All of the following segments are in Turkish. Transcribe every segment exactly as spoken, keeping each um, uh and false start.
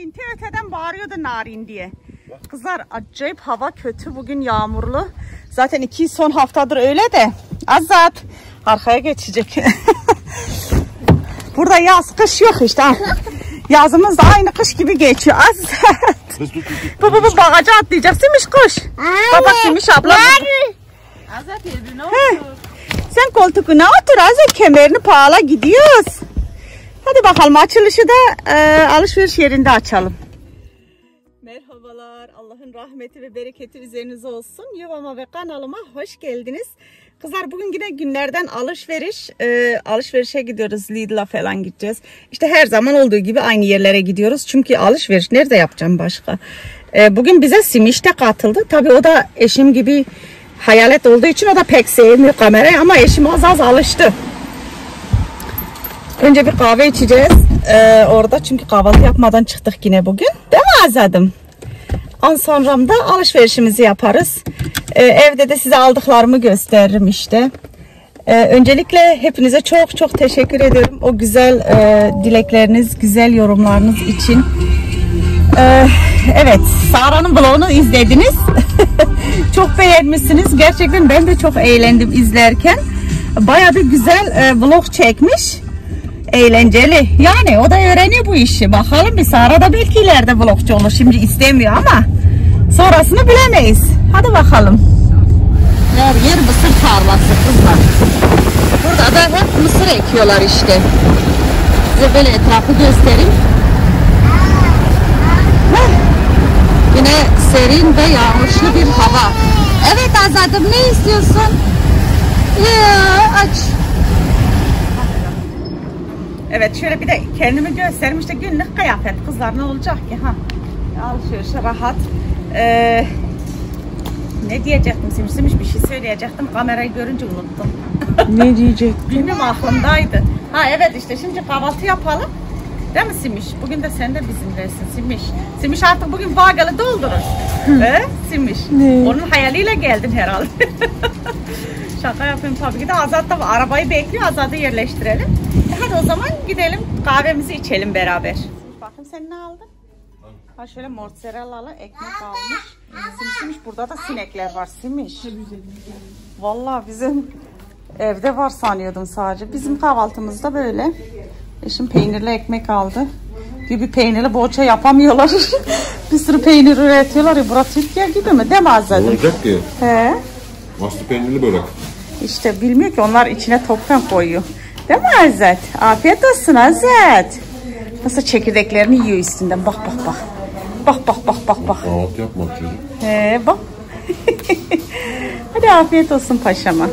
Binti öteden bağırıyordu narin diye. Kızlar acayip hava kötü, bugün yağmurlu. Zaten iki son haftadır öyle de. Azat arkaya geçecek. Burada yaz kış yok işte. Yazımız da aynı kış gibi geçiyor. Azat. Bu bu bu bağaca atlayacak. Simiş koş. Baba Simiş abla. Azat yerine otur. Sen koltuğuna otur Azat, kemerini bağla, gidiyoruz. Hadi bakalım, açılışı da e, alışveriş yerinde açalım. Merhabalar, Allah'ın rahmeti ve bereketi üzerinize olsun. Yuvama ve kanalıma hoş geldiniz. Kızlar bugün yine günlerden alışveriş. E, alışverişe gidiyoruz, Lidl'a falan gideceğiz. İşte her zaman olduğu gibi aynı yerlere gidiyoruz. Çünkü alışveriş nerede yapacağım başka? E, bugün bize Simiş de katıldı. Tabii o da eşim gibi hayalet olduğu için o da pek sevmiyor kamerayı, ama eşim az az alıştı. Önce bir kahve içeceğiz ee, orada, çünkü kahvaltı yapmadan çıktık yine bugün. Değil mi Azad'ım? On sonra da alışverişimizi yaparız. Ee, evde de size aldıklarımı gösteririm işte. Ee, öncelikle hepinize çok çok teşekkür ediyorum. O güzel e, dilekleriniz, güzel yorumlarınız için. Ee, evet, Sara'nın vlogunu izlediniz. Çok beğenmişsiniz. Gerçekten ben de çok eğlendim izlerken. Bayağı bir güzel e, vlog çekmiş. Eğlenceli. Yani o da öğreniyor bu işi. Bakalım, bir Sara da belki ileride vlogcu olur. Şimdi istemiyor ama sonrasını bilemeyiz. Hadi bakalım. Her yer mısır tarlası kızlar. Burada da hep mısır ekiyorlar işte. Size böyle etrafı göstereyim. Yine serin ve yağmurlu bir hava. Evet Azad'ım, ne istiyorsun? Ya aç. Evet, şöyle bir de kendimi göstereyim. İşte günlük kıyafet kızlar, ne olacak ki ha? Alışveriş rahat. Ee, ne diyecektim? Simsimiş bir şey söyleyecektim. Kamerayı görünce unuttum. Ne diyecektim? Bilmiyorum, aklımdaydı. Ha evet, işte şimdi kahvaltı yapalım. Değil mi Simiş? Bugün de sen de bizimlesin Simiş. Simiş artık bugün bağlı doldurur. He? Simiş. Ne? Onun hayaliyle geldin herhalde. Şaka yapayım tabii ki de. Azat da arabayı bekliyor. Azat'ı yerleştirelim. E hadi o zaman gidelim, kahvemizi içelim beraber. Bakın sen ne aldın? Ha şöyle mozzarella'lı ekmek almış. Simiş, Simiş, burada da sinekler var Simiş. Vallahi bizim evde var sanıyordum sadece. Bizim kahvaltımızda böyle. Eşim peynirli ekmek aldı. Gibi peynirli poğaça yapamıyorlar. Bir sürü peynir üretiyorlar ya. Burası Türkiye gibi mi? Değil mi Azat? Olacak ki. He. Bastı peynirli börek. İşte bilmiyor ki onlar içine toptan koyuyor. Değil mi Azat? Afiyet olsun Azat. Nasıl çekirdeklerini yiyor üstünden. Bak bak bak. Bak bak bak bak bak. Kahvaltı yapmak çocuk. He bak. Hadi afiyet olsun paşama.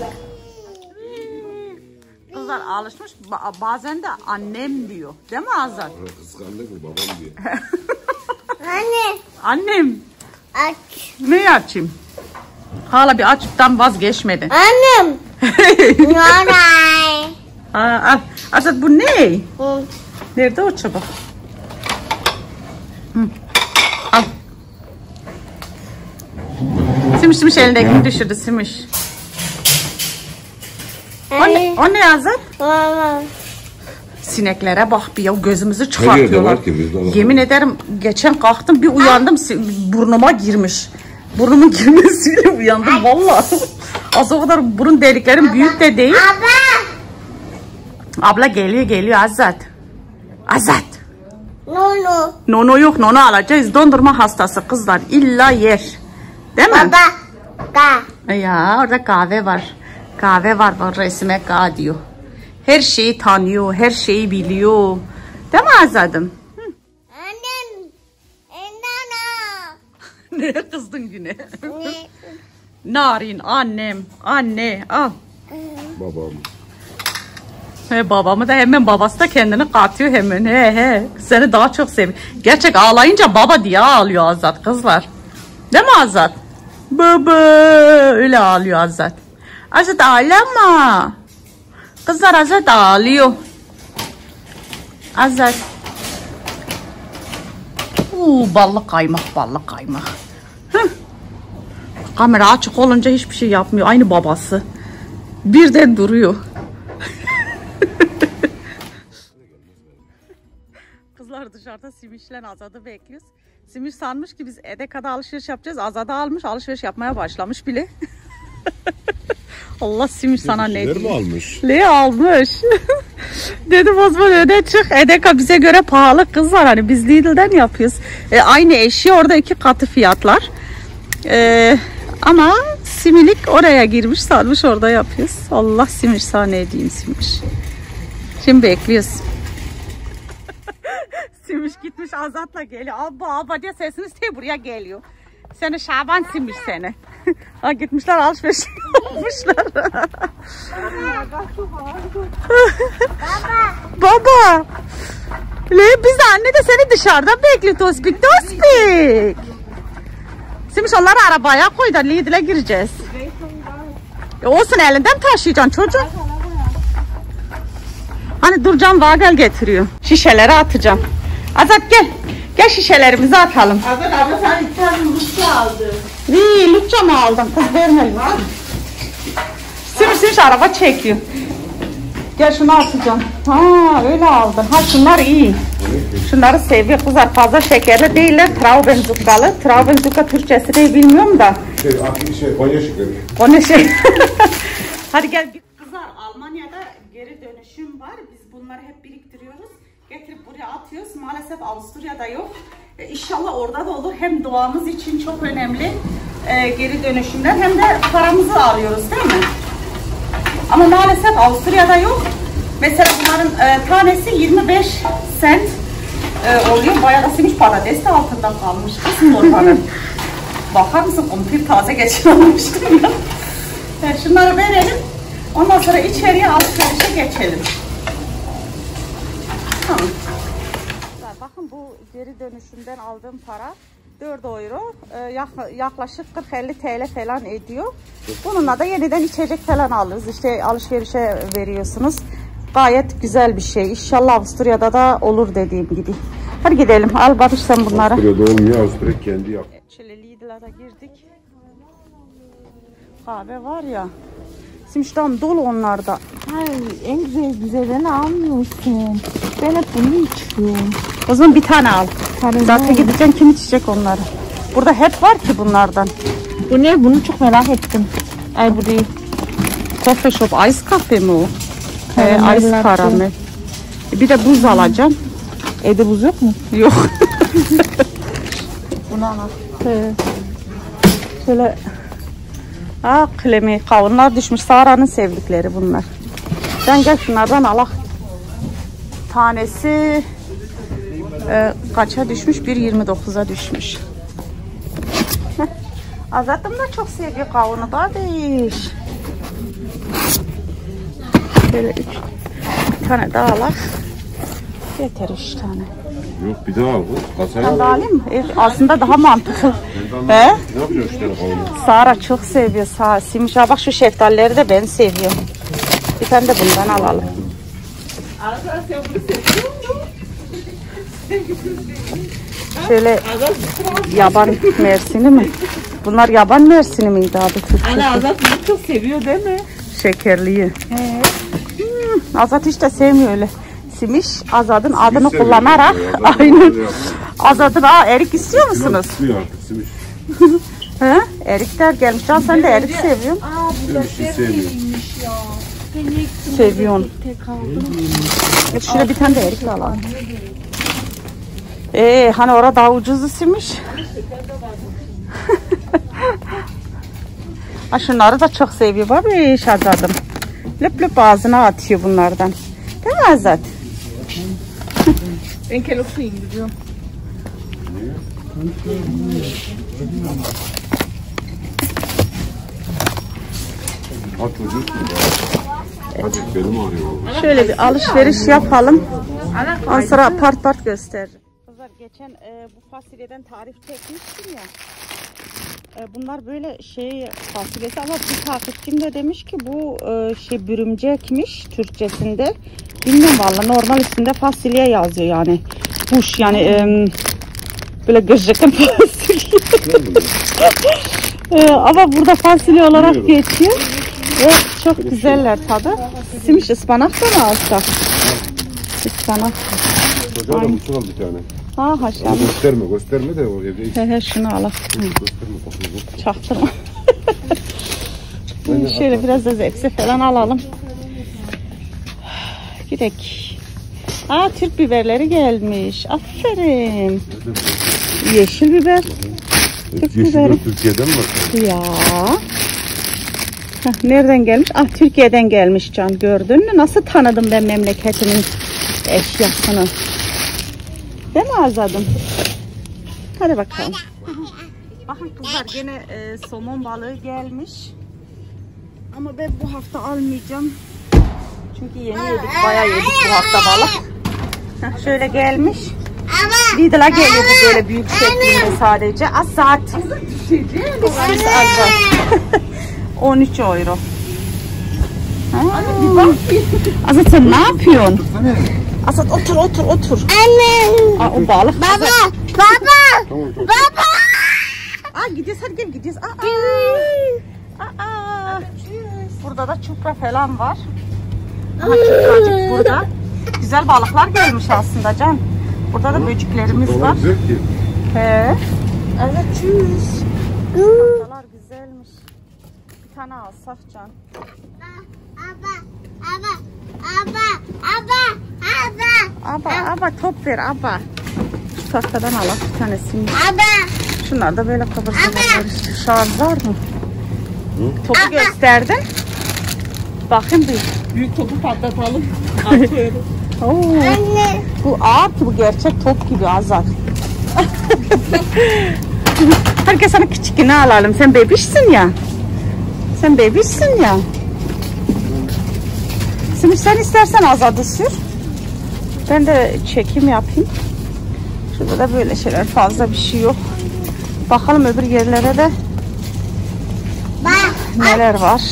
Kızlar alışmış. Bazen de annem diyor. Değil mi Azat? Kıskandı mı babam diyor. Anne. Annem. Aç. Ne açayım? Hala bir açıktan vazgeçmedi. Annem. Noray. Aa, Azat bu ne? Hı. Nerede o çabuk? Hı. Al. Simiş Simiş elindekini düşürdü Simiş. O ne, o ne Azat? Mama. Sineklere bak bir ya, gözümüzü çıkartıyorlar. Ki, yemin ederim geçen kalktım bir uyandım, burnuma girmiş. Burnumun girmesiyle uyandım vallahi. Az o kadar burun deliklerim büyük de değil. Abla. Abla geliyor geliyor Azat. Azat. Nono. Nono yok, nono alacağız. Dondurma hastası kızlar, illa yer. Değil mi? Baba. Ka. Ya orada kahve var. Kahve var, bak resme K diyor. Her şeyi tanıyor, her şeyi biliyor. Değil mi Azad'ım? Annem. Nana. Neye kızdın yine? Ne? Narin annem, anne al. Babam. He, babamı da hemen, babası da kendini katıyor hemen. He he. Seni daha çok seviyor. Gerçek ağlayınca baba diye ağlıyor Azat kızlar. Değil mi Azat? Baba öyle ağlıyor Azat. Azat ağlama. Kızlar Azat ağlıyor. Azat. Uuu ballı kaymak, ballı kaymak. Hıh. Kamera açık olunca hiçbir şey yapmıyor. Aynı babası. Birden duruyor. Kızlar Burada dışarıda Simiş'le Azad'ı bekliyoruz. Simiş sanmış ki biz Edeka'da alışveriş yapacağız. Azad'ı almış, alışveriş yapmaya başlamış bile. Allah Simiş sana ne diyeyim. diyor? Mi almış? Ne almış? Dedim o zaman öne çık. Edeka bize göre pahalı kızlar. Hani biz Lidl'den yapıyoruz. E, aynı eşi orada iki katı fiyatlar. E, ama Similik oraya girmiş sanmış orada yapıyoruz. Allah Simiş sana ne diyeyim Simiş. Şimdi bekliyoruz. Simiş gitmiş Azat'la geliyor. Abba abba diye sesini isteye buraya geliyor. Seni Şaban Simiş seni. Ha gitmişler alışveriş yapmışlar. Baba. Le biz anne de seni dışarıda bekliyor tospik tospik. Simiş onları arabaya koy da Lidl'e gireceğiz. E olsun elinden taşıyacaksın çocuk. Hani Durcan Vagel getiriyor. Şişeleri atacağım. Azat gel. Gel şişelerimizi atalım. Azat abla sen iki tane lütça aldın. İyi lütça mı aldın? Kız verme. Simiş simiş araba çekiyor. Gel şunu atacağım. Ha öyle aldın. Ha şunlar iyi. Şunları seviyor kızlar. Fazla şekerli değiller. Traubenzucker'lı. Traubenzucker Türkçesi de bilmiyorum da. Şey, aklı şey, Konya şekeri. O ne şey? Hadi gel. Kızlar Almanya'da geri dönüşüm var. Biz bunları hep biriktiriyoruz. Getirip buraya atıyoruz. Maalesef Avusturya'da yok. E, İnşallah orada da olur. Hem doğamız için çok önemli e, geri dönüşümler. Hem de paramızı alıyoruz değil mi? Ama maalesef Avusturya'da yok. Mesela bunların e, tanesi yirmi beş sent e, oluyor. Bayağı da Simiş paradesi de altında kalmış. Kısım ormanın. Bakar mısın? Kumpir taze geçirmiştim ya. E, şunları verelim. Ondan sonra içeriye alışverişe geçelim. Tamam. Bakın bu geri dönüşümden aldığım para dört euro. Ee, yaklaşık kırk elli TL falan ediyor. Bununla da yeniden içecek falan alırız. İşte alışverişe veriyorsunuz. Gayet güzel bir şey. İnşallah Avusturya'da da olur dediğim gibi. Hadi gidelim. Al Barış sen bunları. Avusturya'da olmuyor. Avusturya kendi yap. Şöyle Lidl'a girdik. Kahve var ya. Simiş'ten dolu onlarda. Hayır en güzel güzelini almıyorsun. Ben hep bunu içiyorum. O zaman bir tane al. Tane Zaten gideceksin kim içecek onları. Burada hep var ki bunlardan. Bu ne? Bunu çok merak ettim. Ay bu değil. Coffee shop ice cafe mi o? Karamel Ee, ice latte. karamel. Bir de buz alacağım. Evde buz yok mu? Yok. Bunu al. Ee, şöyle. Aa klemi kavunlar düşmüş. Sara'nın sevdikleri bunlar. Ben gel şunlardan alak. Tanesi e, kaça düşmüş? bir yirmi dokuza düşmüş. Azat'ım da çok seviyor kavunu kardeş. Böyle üç bir tane daha alak. Yeter üç tane. Yok bir daha al. Kasaya Ben de al. alayım mı? E, aslında daha mantıklı. He? Ne yapacağız işte kavunu? Sara çok seviyor. Sara. Simiş bak şu şeftalileri de ben seviyorum. Bir tane de bundan alalım. Şöyle yaban mersini mi? Bunlar yaban mersini miydi adı Türkçesi? Anne Azat bunu çok seviyor değil mi? Şekerliyi. He. Hmm, Azat hiç de sevmiyor öyle. Simiş Azad'ın adını seviyor kullanarak ya, Azat aynen. öyle yapıyor. Azad'ın aa erik istiyor musunuz? Tutuyor artık Simiş. He? Erikler gelmiş. Can sen de erik seviyorsun. Aa bu Ben bir şey sevmiyorum. ya. Beni Seviyorsun. tek aldım. Evet, şöyle bir tane de erik alalım. Ee, hani orada daha ucuzdu Simiş. Ha, şunları da çok seviyor. Babiş Azad'ım. Löp löp ağzına atıyor bunlardan. Değil mi Azad? Ben keloksu indiriyorum. At çocuk. Hadi benim ağrıyor. Şöyle bir alışveriş yapalım. Ondan sonra part part gösteririm. Kızlar geçen e, bu fasulyeden tarif çekmiştim ya. E, bunlar böyle şey fasulyesi ama bir takipçim de demiş ki bu e, şey bürümcekmiş Türkçesinde. Bilmiyorum vallahi normal üstünde fasulye yazıyor yani. Kuş yani e, böyle gıcıkın fasulye. e, ama burada fasulye olarak Biliyorum. geçiyor. Evet, çok güzeller tadı. Simiş ıspanak da mı alsak? Ispanak. Çocuğa da mısır al bir tane. Ha Ama haşlanmış. gösterme gösterme de o evde hiç He he şunu al. gösterme. Bakın, Çaktırma. Aynen, Şöyle at, biraz da zepse falan alalım. Gidek. Aa Türk biberleri gelmiş. Aferin. Yeşil biber. Türk Yeşil biberi. biber Türkiye'den mi var? Ya. Heh, nereden gelmiş? Ah Türkiye'den gelmiş Can. Gördün mü? Nasıl tanıdım ben memleketimin eşyasını. Değil mi Azadım? Hadi bakalım. Bakın kızlar gene e, somon balığı gelmiş. Ama ben bu hafta almayacağım. Çünkü yeni yedik. Bayağı yedik bu hafta balık. Heh, şöyle gelmiş. Lidl'a geliyordu böyle büyük şeklinde sadece. Azat. Biz Azat. on üç euro. Azat sen ne yapıyorsun? Azat otur otur otur. Anne. Aa, o balık. Baba. Azat. Baba. Tamam tamam. Baba. Aa gidiyoruz hadi gel gidiyoruz. Aa, aa. Aa. Burada da çupra falan var. Aha çupracık burada. Güzel balıklar gelmiş aslında Can. Burada da böceklerimiz Dolar var. güzel ki. He. Evet çüz. Balıklar güzelmiş. Bir tane alsak Can. Aba. Aba. Aba. Aba. Aba. Aba aba top ver aba. Şu tahtadan alalım bir tanesini. Aba. Şunlar da böyle kıvırsınlar işte. Şarj var mı? Hı? Topu gösterdin. Bakın bir. Büyük topu patlatalım. Oo. Anne. Bu ağır ki bu gerçek top gibi Azat. Herkes sana küçükünü alalım. Sen bebişsin ya. Sen bebişsin ya. Şimdi sen istersen Azat'ı sür. Ben de çekim yapayım. Şurada da böyle şeyler fazla bir şey yok. Bakalım öbür yerlere de neler var.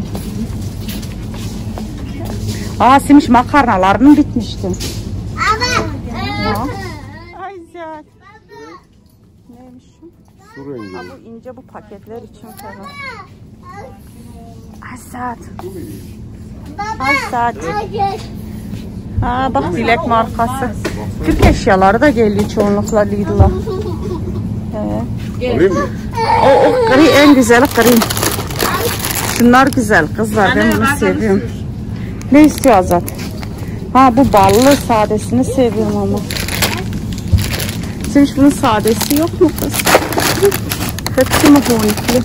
Aa Simiş makarnalarının bitmişti. Aba. Ay Ziyad. Neymiş şu? Su rengi. Ha, bu ince bu paketler için falan. Azat. Azat. Hayır. Ha bak Dilek markası. Türk eşyaları da geliyor çoğunlukla Lidl'a. Evet. Alayım mı? O, o gri en güzeli gri. Şunlar güzel kızlar ben bunu seviyorum. Ne istiyor Azat? Ha bu ballı sadesini seviyorum ama. Senin bunun sadesi yok mu kız? Hepsi mi honikli?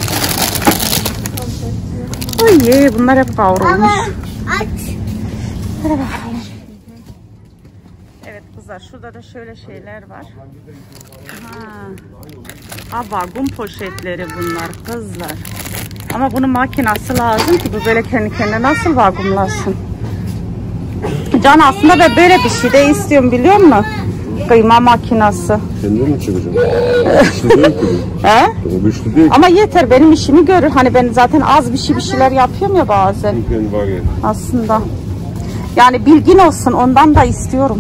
Ay bunlar hep kavrulmuş. Aç. Hadi bakalım. Evet kızlar şurada da şöyle şeyler var. Ha. Aa, vagon poşetleri bunlar kızlar. Ama bunun makinası lazım ki bu böyle kendi kendine nasıl vakumlasın? Can aslında ben böyle bir şey de istiyorum biliyor musun? Kıyma makinası. Kendin mi çıkacağım? Güçlü değil ki. He? O güçlü değil. Ama yeter benim işimi görür. Hani ben zaten az bir şey bir şeyler yapıyorum ya bazen. Ben var ya. Aslında. Yani bilgin olsun ondan da istiyorum.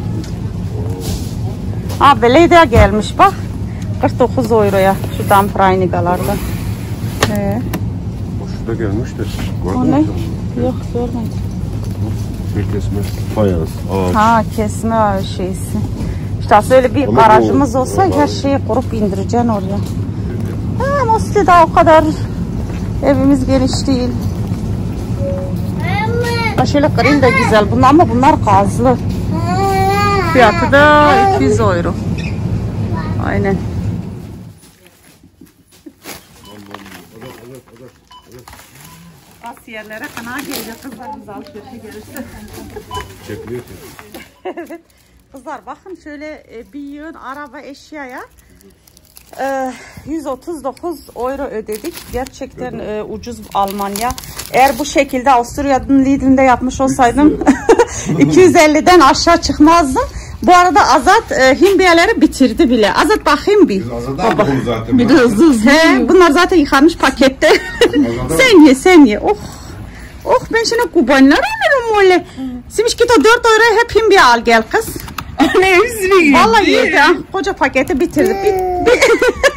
Ha belediye gelmiş bak. kırk dokuz euroya şu dampraynigalarda. He. O şurada gelmiş de. O Gördün ne? mü? Yok görmedim. Şey kesmez. Fayans, ağaç. Ha kesme şeysi. İşte aslında öyle bir Ama garajımız bu- olsa bu- her şeyi kurup indireceksin oraya. Ha Musti daha o kadar evimiz geniş değil. Ha şöyle grill de güzel bunlar ama bunlar gazlı. Fiyatı da iki yüz euro. Aynen. Bas yerlere kana geliyor kızlarımız alışverişe gelirse. Çekiliyor ki. Evet. Kızlar bakın şöyle e, bir yığın araba eşyaya e, yüz otuz dokuz euro ödedik. Gerçekten e, ucuz Almanya. Eğer bu şekilde Avusturya'nın Lidl'inde yapmış olsaydım iki yüz elliden aşağı çıkmazdım. Bu arada Azat e, himbiyeleri bitirdi bile. Azat bakayım bir. Biz Azad'dan bulduk zaten. Bir de hızlı hızlı. He, bunlar zaten yıkanmış pakette. Sen ye sen ye. Oh. Oh ben şimdi kubanlar alırım öyle. Simiş git o dört euroya hep himbiye al gel kız. Ne üzülüyor? Vallahi yedi ha. Koca paketi bitirdi. Bit, bit.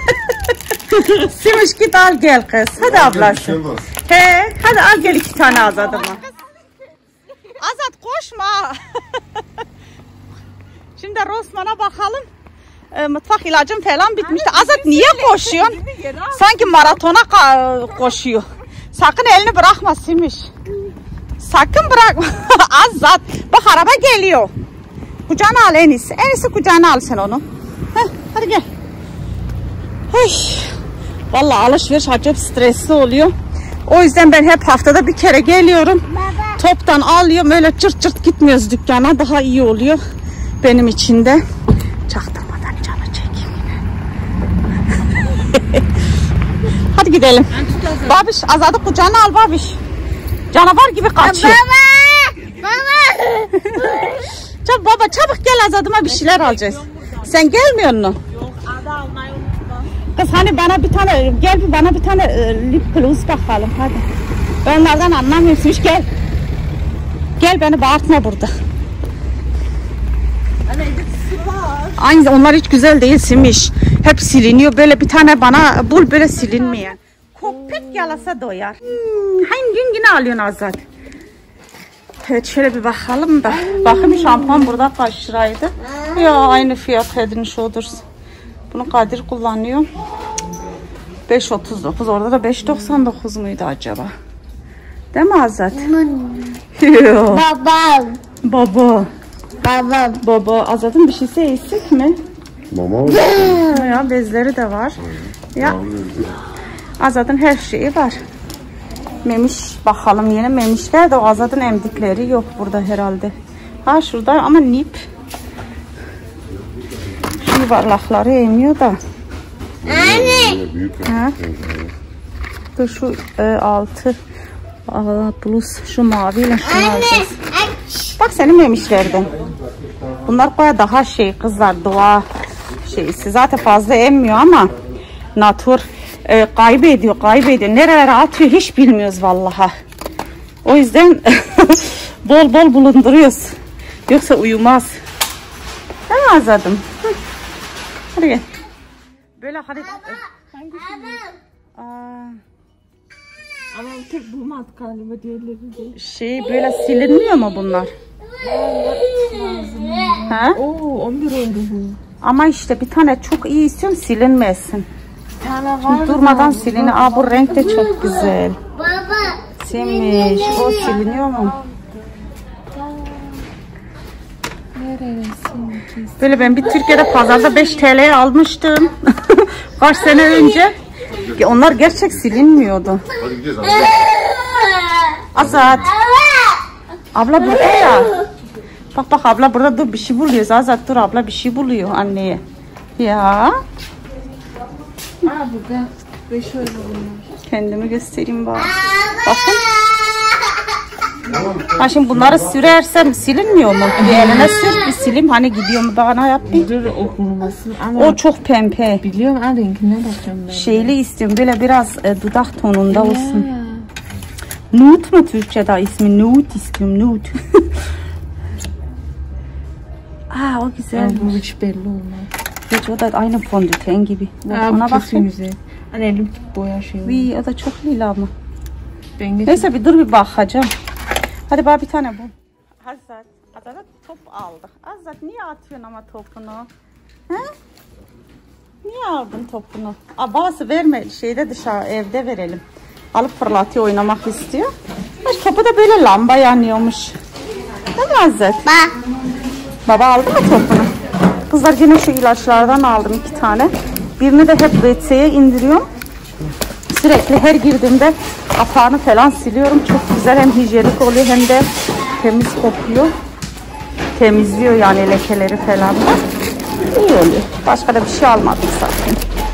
Simiş git al gel kız. Hadi ablası. He, hadi al gel iki tane Azat'ıma. Azat koşma. Şimdi Rosman'a bakalım. E, mutfak ilacım falan bitmişti. Azat niye koşuyorsun? Sanki maratona koşuyor. Sakın elini bırakma Simiş. Sakın bırakma. Azat. Bak araba geliyor. Kucağına al en iyisi. En iyisi kucağına al sen onu. Heh, hadi gel. Hey. Vallahi alışveriş acayip stresli oluyor. O yüzden ben hep haftada bir kere geliyorum. Baba. Toptan alıyorum. Öyle çırt çırt gitmiyoruz dükkana. Daha iyi oluyor. Benim için de. Çaktırmadan canı çekeyim yine. Hadi gidelim. Babiş Azad'ı kucağına al Babiş. Canavar gibi kaçıyor. Baba. Baba. Çabuk baba çabuk gel Azad'ıma bir şeyler alacağız. Sen gelmiyor musun? Yok, ada almayı unutma. Kız hani bana bir tane gel bir bana bir tane e, lip gloss bakalım hadi. Ben onlardan anlamıyorsun gel. Gel beni bağırtma burada. Anne su var. Aynı onlar hiç güzel değil Simiş. Hep siliniyor. Böyle bir tane bana bul böyle silinmeyen. Köpek yalasa doyar. Hmm, hangi gün yine alıyorsun Azat? Evet şöyle bir bakalım da. Bakın şampuan burada kaç liraydı? Ya aynı fiyat Head Shoulders. Bunu Kadir kullanıyor. beş otuz dokuz. Orada da beş doksan dokuz muydu acaba? Değil mi Azat? Yok. Babam. Baba. Babam. Baba Azat'ın bir şeysi eksik mi? Mama var. Ya bezleri de var. Ya Azad'ın her şeyi var. Memiş bakalım yine memişler de o Azad'ın emdikleri yok burada herhalde. Ha şurada ama nip. Şu yuvarlakları emiyor da. Anne. Büyük. Ha? Dur şu e, altı Aa, bluz şu maviyle şunu alacağız. Aç. Bak senin memişlerden. Bunlar baya daha şey kızlar doğa şeysi. Zaten fazla emmiyor ama natür e, kaybediyor kaybediyor. Nerelere atıyor hiç bilmiyoruz vallahi. O yüzden bol bol bulunduruyoruz. Yoksa uyumaz. Değil mi Azadım? Hı. Hadi gel. Böyle hadi. Aa, Ama bir tek bu mat galiba diğerleri değil. şey böyle silinmiyor mu bunlar? Ha? Oo on bir oldu bu. Ama işte bir tane çok iyi istiyorum silinmesin. Bir tane var. Durmadan siliniyor. Aa bu renk de çok güzel. Baba. Silmiş. O siliniyor mu? Neresin? Böyle ben bir Türkiye'de pazarda beş T L'ye almıştım. Kaç sene önce. Onlar gerçek silinmiyordu. Hadi gideceğiz abi. Azat. Abla burada ya. Bak bak abla burada dur bir şey buluyoruz. Azat dur abla bir şey buluyor anneye. Ya. Aa burada. Ve şöyle bunlar. Kendimi göstereyim bak. Bakın. Ha şimdi bunları sürersem silinmiyor mu? Bir eline sür bir silim hani gidiyor mu bana yap bir. Dur okunmasın ama O çok pembe. biliyorum ha renkine bakıyorum ben. Şeyli istiyorum böyle biraz e, dudak tonunda olsun. Ya. Nude mu Türkçe'de ismi? Nude istiyorum nude. Aa o güzel. Ya, bu hiç belli olmaz. Hiç o da aynı fondöten gibi. Bak, Aa, ona bu kesin bakayım. güzel. Hani elim boya şey var. Vii, o da çok lila ama. Ben de Neyse bir dur bir bakacağım. Hadi bana bir tane bu. Azat. Azat'a top aldık. Azat niye atıyorsun ama topunu? He? Niye aldın topunu? Aa, bazı verme şeyde dışarı evde verelim. Alıp fırlatıyor oynamak istiyor. Ay, topu da böyle lamba yanıyormuş. Değil mi Azat? Bak. Baba aldı mı topunu? Kızlar yine şu ilaçlardan aldım iki tane. Birini de hep W C 'ye indiriyorum. Sürekli her girdiğimde kapağını falan siliyorum. Çok güzel hem hijyenik oluyor hem de temiz kokuyor. Temizliyor yani lekeleri falan da. İyi oluyor. Başka da bir şey almadık zaten.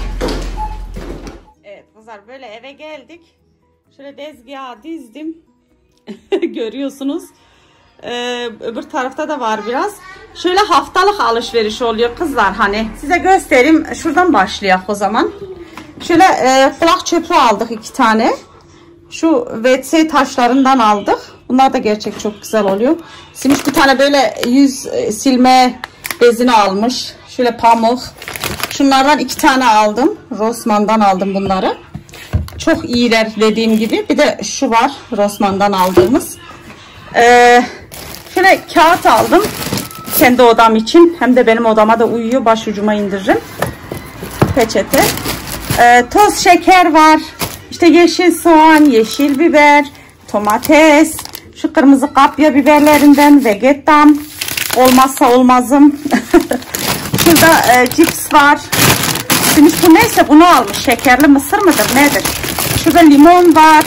Evet kızlar böyle eve geldik. Şöyle tezgaha dizdim. Görüyorsunuz. Ee, öbür tarafta da var biraz. Şöyle haftalık alışveriş oluyor kızlar hani. Size göstereyim. Şuradan başlayalım o zaman. Şöyle e, kulak çöpü aldık iki tane. Şu W C taşlarından aldık. Bunlar da gerçek çok güzel oluyor. Simiş bir tane böyle yüz silme bezini almış. Şöyle pamuk. Şunlardan iki tane aldım. Rossmann'dan aldım bunları. Çok iyiler dediğim gibi. Bir de şu var Rossmann'dan aldığımız. Ee, şöyle kağıt aldım. kendi odam için hem de benim odama da uyuyor. Başucuma indiririm. Peçete. Ee, toz şeker var. İşte yeşil soğan, yeşil biber, domates, şu kırmızı kapya biberlerinden vegetam. Olmazsa olmazım. Şurada e, cips var. Şimdi bu neyse bunu almış. Şekerli mısır mıdır nedir? Şurada limon var.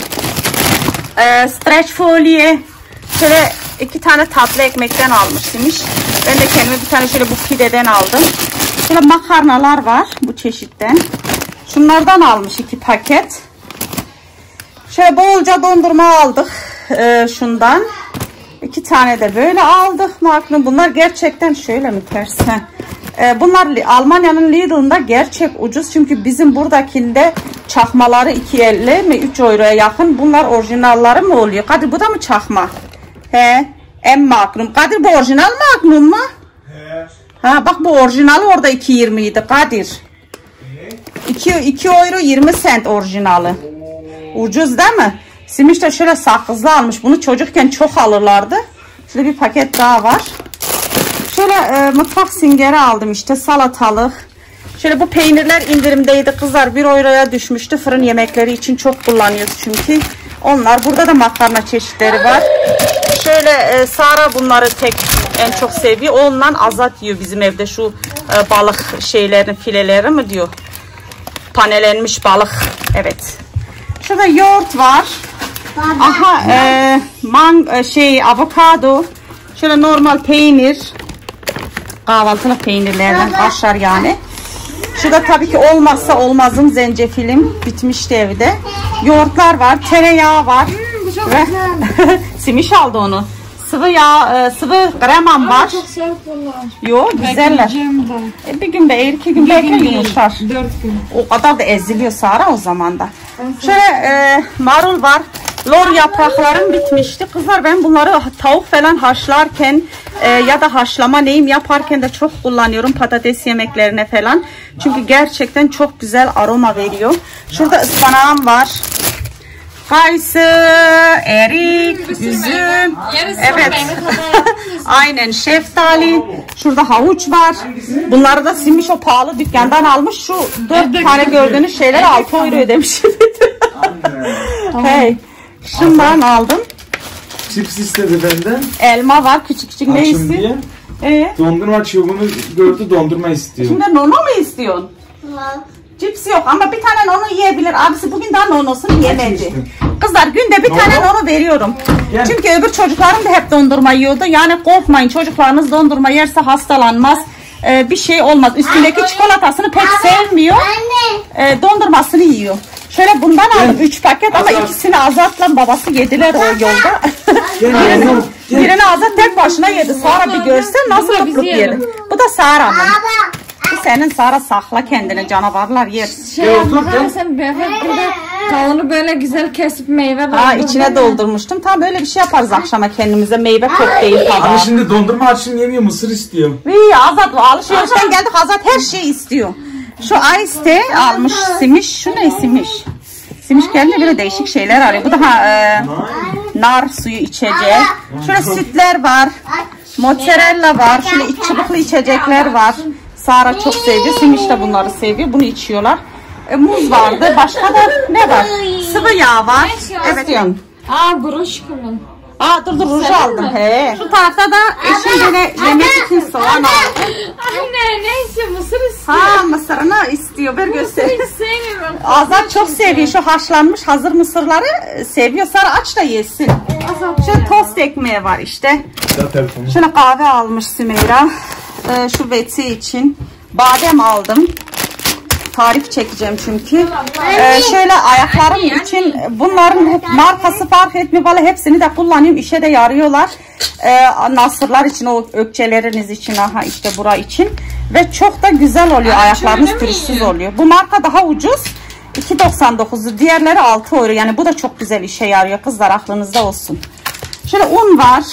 E, stretch folye. Şöyle iki tane tatlı ekmekten almışmış. Ben de kendime bir tane şöyle bu pideden aldım. Şöyle makarnalar var bu çeşitten. Şunlardan almış iki paket. Şöyle bolca dondurma aldık. E, şundan. İki tane de böyle aldık. Maklum. Bunlar gerçekten şöyle mi ters? E, bunlar Almanya'nın Lidl'ında gerçek ucuz. Çünkü bizim buradakinde çakmaları iki elli mi üç euroya yakın. Bunlar orijinalları mı oluyor? Kadir bu da mı çakma? He. En maklum. Kadir bu orijinal maklum mu? He. Ha bak bu orijinali orada iki yirmi idi Kadir. iki euro yirmi sent orijinali. Ucuz değil mi? Simiş de şöyle sakızlı almış. Bunu çocukken çok alırlardı. Şöyle bir paket daha var. Şöyle e, mutfak süngeri aldım işte salatalık. Şöyle bu peynirler indirimdeydi kızlar. bir euroya düşmüştü. Fırın yemekleri için çok kullanıyoruz çünkü. Onlar. Burada da makarna çeşitleri var. Şöyle e, Sara bunları tek en çok seviyor. Ondan Azat yiyor bizim evde şu e, balık şeylerin fileleri mi diyor. Panelenmiş balık. Evet. Şurada yoğurt var. Aha e, man şey avokado. Şöyle normal peynir. Kahvaltılık peynirlerden kaşar yani. Şurada tabii ki olmazsa olmazım zencefilim. Bitmişti evde. Yoğurtlar var. Tereyağı var. Bu çok Ve güzel. Simiş aldı onu. Sıvı yağ, e, sıvı kremam var. Çok sert bunlar. Yo güzeller. Bekleyeceğim ben. E, bir gün be iki gün bekle yumuşar. Dört gün. O kadar da eziliyor Sara o zaman da. Şöyle e, marul var. Lor yapraklarım bitmişti. Kızlar ben bunları tavuk falan haşlarken e, ya da haşlama neyim yaparken de çok kullanıyorum patates yemeklerine falan. Çünkü gerçekten çok güzel aroma veriyor. Şurada ıspanağım var. Kayısı, erik, üzüm. Evet. Aynen şeftali. Şurada havuç var. Bunları da Simiş o pahalı dükkandan almış. Şu dört tane gördüğünüz şeyler altı euro ödemiş. Hey. Şundan aldım. Cips istedi benden. Elma var küçük küçük ne Açım istiyor? diye. Ee, Dondurma çubuğunu gördü dondurma istiyor. şimdi nono mu istiyorsun? Cips yok ama bir tane nono yiyebilir. Abisi bugün daha nonosunu yemedi. Kızlar günde bir tane nono veriyorum. Gel. Çünkü öbür çocuklarım da hep dondurma yiyordu. Yani korkmayın çocuklarınız dondurma yerse hastalanmaz. Ee, bir şey olmaz. Üstündeki çikolatasını pek sevmiyor. Ee, dondurmasını yiyor. Şöyle bundan aldım üç paket ama Azat. ikisini Azat'la babası yediler o yolda. Gel oğlum, gel. Birini Azat tek başına yedi. Sara bir görsen nasıl oturup yedi. Bu da Sara'nın. Bu senin Sara sakla kendine canavarlar yer. Şey Ya otur, yapma gel. sen beyefendi burada tavuğunu böyle güzel kesip meyve Aa, doldurdun. içine doldurmuştum. Tam böyle bir şey yaparız akşama kendimize. Meyve kokteyl Hani tabağı. şimdi dondurma açım yemiyor mısır istiyor. İyi Azat alışverişten geldik. Azat her şeyi istiyor. Şu ice tea almış Simiş. Şu ne Simiş? Simiş geldi böyle değişik şeyler arıyor. Bu daha e, nar suyu içecek. Şöyle sütler var. Mozzarella var. Şöyle iç çubuklu içecekler var. Sara çok seviyor. Simiş de bunları seviyor. Bunu içiyorlar. E, muz vardı. Başka da ne var? Sıvı yağ var. Evet diyorum. Aa broş kullan. Aa dur dur ruj aldım. He. Şu tarafta da eşim böyle yemek için soğan aldı. Anne neyse mısır istiyor. Ha mısırını istiyor. Bir göster. Hiç sevmiyorum. Azat çok seviyor. Şu haşlanmış hazır mısırları seviyor. Sara aç da yesin. Şöyle tost ekmeği var işte. Şöyle kahve almış Sümeyra. Ee, şu veti için. Badem aldım. Tarif çekeceğim çünkü. Ee, şöyle ayaklarım için bunların hep markası fark etmiyor. Vallahi hepsini de kullanıyorum. İşe de yarıyorlar. Ee, nasırlar için, o ökçeleriniz için, aha işte bura için. Ve çok da güzel oluyor. Ayaklarınız pürüzsüz oluyor. Bu marka daha ucuz. iki doksan dokuz. Diğerleri altı euro. Yani bu da çok güzel işe yarıyor. Kızlar aklınızda olsun. Şöyle un var.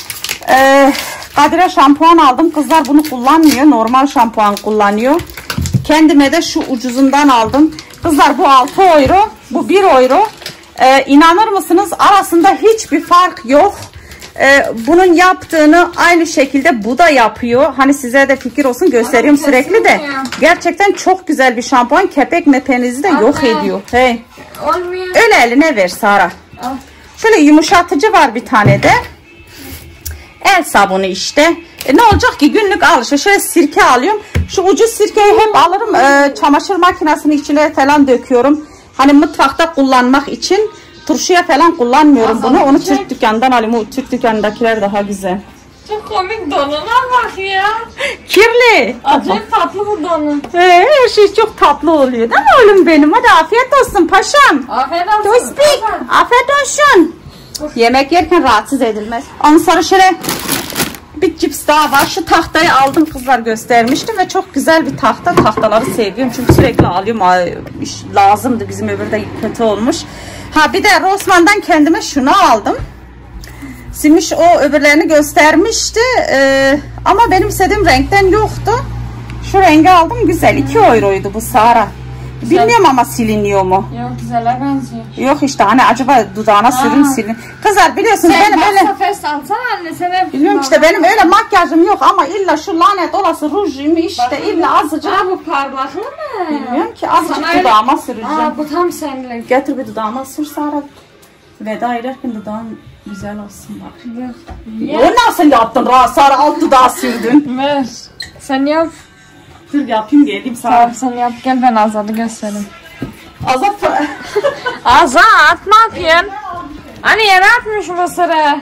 Ee, Kadir'e şampuan aldım. Kızlar bunu kullanmıyor. Normal şampuan kullanıyor. Kendime de şu ucuzundan aldım. Kızlar bu altı euro. Bu bir euro. Ee, inanır mısınız? Arasında hiçbir fark yok. Ee, bunun yaptığını aynı şekilde bu da yapıyor. Hani size de fikir olsun gösteriyorum sürekli de. Gerçekten çok güzel bir şampuan. Kepek mepenizi de yok ediyor. Hey. Olmuyor. Öyle eline ver Sara. Şöyle yumuşatıcı var bir tane de. El sabunu işte. E ne olacak ki günlük alışveriş. Şöyle sirke alıyorum. Şu ucuz sirkeyi hep alırım. E, çamaşır makinesinin içine falan döküyorum. Hani mutfakta kullanmak için. Turşuya falan kullanmıyorum bunu. Onu Türk dükkanından alayım. O Türk dükkanındakiler daha güzel. Çok komik donuna bak ya. Kirli. Acayip tatlı bu donun. Ee, her şey çok tatlı oluyor değil mi oğlum benim? Hadi afiyet olsun paşam. Afiyet olsun. Tospik. Afiyet olsun. Yemek yerken rahatsız edilmez. Ondan sonra şöyle bir cips daha var. Şu tahtayı aldım, kızlar göstermiştim ve çok güzel bir tahta. Tahtaları seviyorum çünkü sürekli alıyorum. Ay, lazımdı, bizim öbürü de kötü olmuş. Ha bir de Rossmann'dan kendime şunu aldım. Simiş o öbürlerini göstermişti. Ee, ama benim istediğim renkten yoktu. Şu rengi aldım, güzel. iki euroydu bu Sara. Bilmiyorum ama siliniyor mu? Yok, güzele benziyor. Yok işte hani acaba dudağına sürün silin. Kızlar biliyorsunuz Sen benim öyle... Sen fes alsana anne, sen hep... Bilmiyorum işte benim öyle makyajım yok ama illa şu lanet olası rujum işte Bakın. illa azıcık. Aa, bu parlaklı mı? Bilmiyorum ki azıcık Sana öyle- dudağıma süreceğim. Aa, bu tam senlik. Getir bir dudağıma sür Sara. Veda ederken dudağın güzel olsun bak. Ya. O nasıl yaptın Ra Sara, alt dudağı sürdün. Ver. Sen yap. Dur yapayım geleyim Sara. Tamam, sen yap. Gel ben Azat'ı göstereyim. Azat Azat, ne yapıyorsun? Anne yere atmış bu sıra.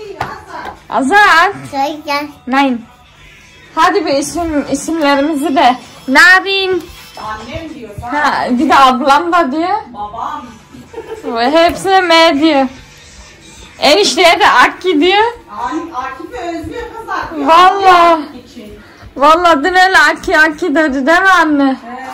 Azat. Söyle gel. Nein. Hadi bir isim, isimlerimizi de. Narin. Annem diyor. Ha, bir de ablam da diyor. Babam. Ve hepsine M diyor. Enişteye de Akki diyor. Akif'i özlüyor kızlar. Vallahi. İçin. Vallahi dün öyle Akki Akki dedi değil mi anne?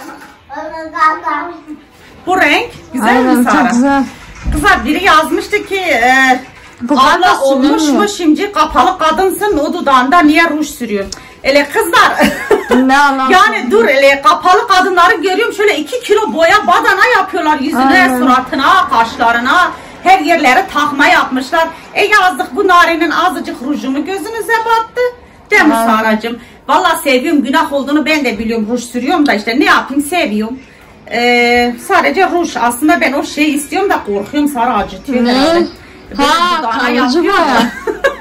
Onu kaka. Bu renk güzel Aynen, mi Sara? çok güzel. Kızlar biri yazmıştı ki e, Bu abla kadar olmuş sürüyor. mu şimdi kapalı kadınsın o dudağında niye ruj sürüyor? Ele kızlar Ne alakası? yani dur ele kapalı kadınları görüyorum şöyle iki kilo boya badana yapıyorlar yüzüne, Aynen. suratına, kaşlarına, her yerlere takma yapmışlar. E yazdık bu Narin'in azıcık rujumu gözünüze battı. Değil mi Aynen. Saracığım? Vallahi seviyorum, günah olduğunu ben de biliyorum, ruj sürüyorum da işte ne yapayım, seviyorum. Ee, sadece ruj aslında ben o şeyi istiyorum da korkuyorum, Sara acıtıyor Ne? herhalde. Böyle Ha, dudağına kalıcı yapıyor boya. da.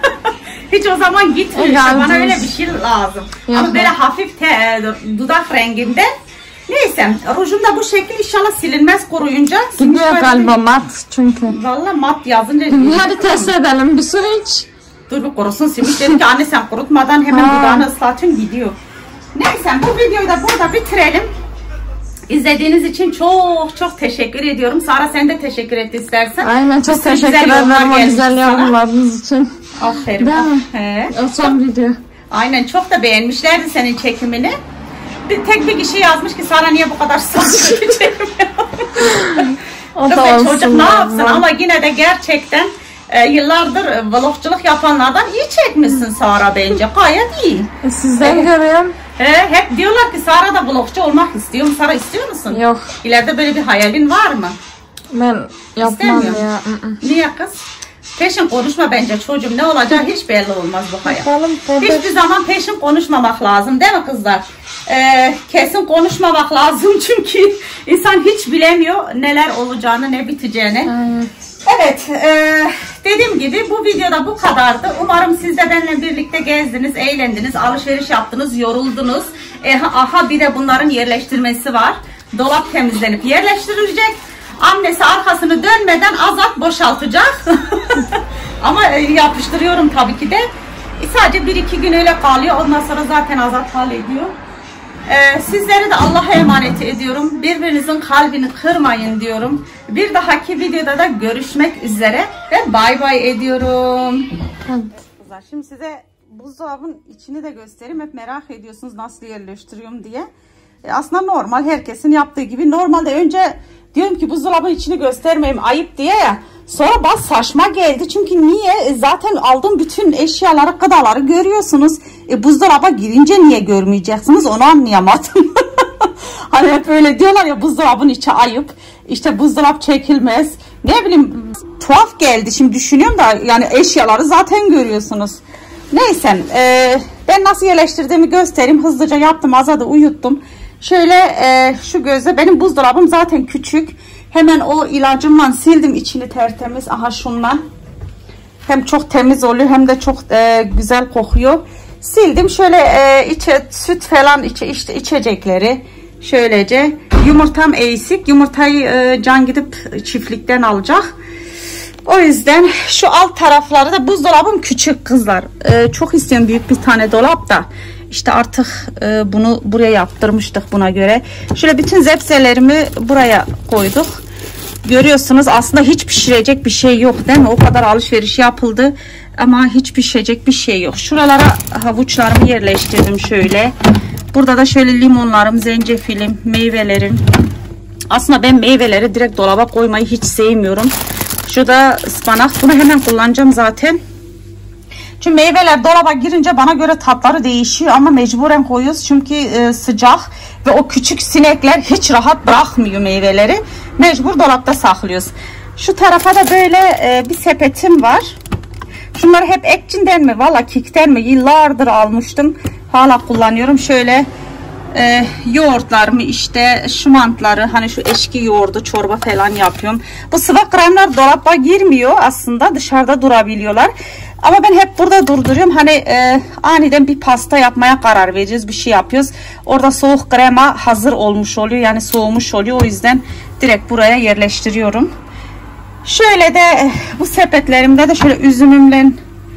Hiç o zaman gitmiyor. E, İşte bana yalnız. öyle bir şey lazım. Yok, Ama böyle yok. hafif te, dudak renginde. Neyse rujum da bu şekil, inşallah silinmez koruyunca. Gidiyor galiba mat çünkü. Valla mat yazınca. Hadi test edelim bir sürü iç. Dur bir kurusun, Simiş dedi ki anne sen kurutmadan hemen Ha. dudağını ıslatın gidiyor. Neyse bu videoyu da burada bitirelim. İzlediğiniz için çok çok teşekkür ediyorum. Sara sen de teşekkür et istersen. Aynen, çok Bir sürü teşekkür güzel yorumlar ederim o gelmiş güzel sana. yorumlarınız için. Aferin. Değil mi? He. O son video. Aynen çok da beğenmişlerdi senin çekimini. Bir, tek bir kişi yazmış ki Sara niye bu kadar saçma bir çekim yapıyorsun? O Kız da be, olsun çocuk ne yapsın yani. ama yine de gerçekten e, yıllardır e, vlogculuk yapanlardan iyi çekmişsin Sara bence. Gayet iyi. Sizden görüyorum. He, hep diyorlar ki Sara da vlogcu olmak istiyor. Sara istiyor musun? Yok. İleride böyle bir hayalin var mı? Ben yapmam İstemiyorum. ya. ı-ı. Niye kız? Peşin konuşma bence çocuğum. Ne olacağı hiç belli olmaz bu hayat. Bakalım burada. Hiçbir zaman peşin konuşmamak lazım değil mi kızlar? Ee, kesin konuşmamak lazım çünkü insan hiç bilemiyor neler olacağını, ne biteceğini. Aynen. Evet, e, dediğim gibi bu videoda bu kadardı. Umarım siz de benimle birlikte gezdiniz, eğlendiniz, alışveriş yaptınız, yoruldunuz. E, aha bir de bunların yerleştirmesi var. Dolap temizlenip yerleştirilecek. Annesi arkasını dönmeden Azat boşaltacak. Ama e, yapıştırıyorum tabii ki de. E, sadece bir iki gün öyle kalıyor. Ondan sonra zaten Azat hallediyor. Ee, sizleri de Allah'a emanet ediyorum. Birbirinizin kalbini kırmayın diyorum. Bir dahaki videoda da görüşmek üzere ve bay bay ediyorum. Kızlar, şimdi size buzdolabın içini de göstereyim. Hep merak ediyorsunuz nasıl yerleştiriyorum diye. E, aslında normal, herkesin yaptığı gibi. Normalde önce diyorum ki buzdolabın içini göstermeyeyim ayıp diye ya. Sonra bas saçma geldi. Çünkü niye? E, zaten aldığım bütün eşyaları, gıdaları görüyorsunuz. E, buzdolaba girince niye görmeyeceksiniz? Onu anlayamadım. Hani hep öyle diyorlar ya, buzdolabın içi ayıp. İşte buzdolap çekilmez. Ne bileyim, tuhaf geldi. Şimdi düşünüyorum da yani eşyaları zaten görüyorsunuz. Neyse e, ben nasıl yerleştirdiğimi göstereyim. Hızlıca yaptım, Azad'ı uyuttum. Şöyle e, şu gözle, benim buzdolabım zaten küçük. Hemen o ilacımla sildim içini tertemiz. Aha şundan. Hem çok temiz oluyor hem de çok e, güzel kokuyor. Sildim. Şöyle e, içe süt falan içe işte içecekleri. Şöylece yumurtam eksik. Yumurtayı e, Can gidip çiftlikten alacak. O yüzden şu alt tarafları da, buzdolabım küçük kızlar. E, çok istiyorum büyük bir tane dolap da. İşte artık e, bunu buraya yaptırmıştık buna göre. Şöyle bütün zepselerimi buraya koyduk. Görüyorsunuz aslında hiç pişirecek bir şey yok değil mi? O kadar alışveriş yapıldı ama hiç pişirecek bir şey yok. Şuralara havuçlarımı yerleştirdim şöyle. Burada da şöyle limonlarım, zencefilim, meyvelerim. Aslında ben meyveleri direkt dolaba koymayı hiç sevmiyorum. Şurada ıspanak, bunu hemen kullanacağım zaten. Çünkü meyveler dolaba girince bana göre tatları değişiyor ama mecburen koyuyoruz çünkü e, sıcak ve o küçük sinekler hiç rahat bırakmıyor meyveleri. Mecbur dolapta saklıyoruz. Şu tarafa da böyle e, bir sepetim var. Şunları hep Ekçin'den mi, valla Kik'ten mi yıllardır almıştım. Hala kullanıyorum. Şöyle e, yoğurtlarımı, işte şu mantları, hani şu eşki yoğurdu, çorba falan yapıyorum. Bu sıvı kremler dolaba girmiyor aslında, dışarıda durabiliyorlar. Ama ben hep burada durduruyorum. Hani e, aniden bir pasta yapmaya karar vereceğiz, bir şey yapıyoruz. Orada soğuk krema hazır olmuş oluyor, yani soğumuş oluyor. O yüzden direkt buraya yerleştiriyorum. Şöyle de bu sepetlerimde de şöyle üzümümle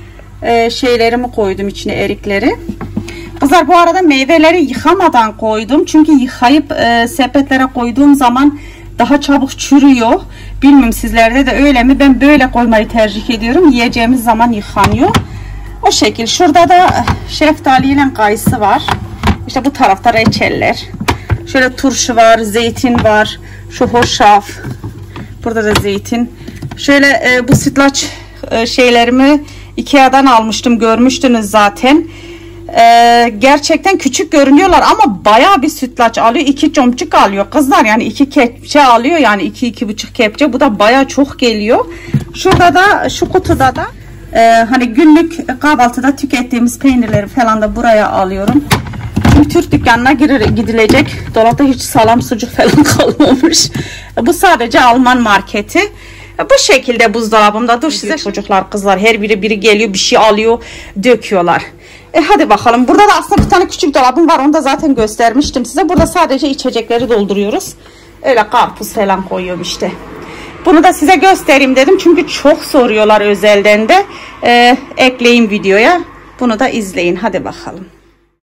e, şeylerimi koydum içine, erikleri. Kızlar bu arada meyveleri yıkamadan koydum. Çünkü yıkayıp e, sepetlere koyduğum zaman daha çabuk çürüyor. Bilmiyorum sizlerde de öyle mi? Ben böyle koymayı tercih ediyorum. Yiyeceğimiz zaman yıkanıyor. O şekil. Şurada da şeftali ile kayısı var. İşte bu tarafta reçeller. Şöyle turşu var, zeytin var. Şu hoşaf. Burada da zeytin. Şöyle e, bu sütlaç e, şeylerimi Ikea'dan almıştım. Görmüştünüz zaten. Ee, gerçekten küçük görünüyorlar ama bayağı bir sütlaç alıyor. İki çomçuk alıyor kızlar, yani iki kepçe alıyor, yani iki iki buçuk kepçe. Bu da bayağı çok geliyor. Şurada da, şu kutuda da e, hani günlük kahvaltıda tükettiğimiz peynirleri falan da buraya alıyorum. Çünkü Türk dükkanına girer, gidilecek. Dolapta hiç salam, sucuk falan kalmamış. Bu sadece Alman marketi. Bu şekilde buzdolabımda. Dur size çocuklar, kızlar, her biri biri geliyor, bir şey alıyor, döküyorlar. E hadi bakalım. Burada da aslında bir tane küçük dolabım var. Onu da zaten göstermiştim size. Burada sadece içecekleri dolduruyoruz. Öyle karpuz falan koyuyorum işte. Bunu da size göstereyim dedim. Çünkü çok soruyorlar özelden de. E, ekleyin videoya. Bunu da izleyin. Hadi bakalım.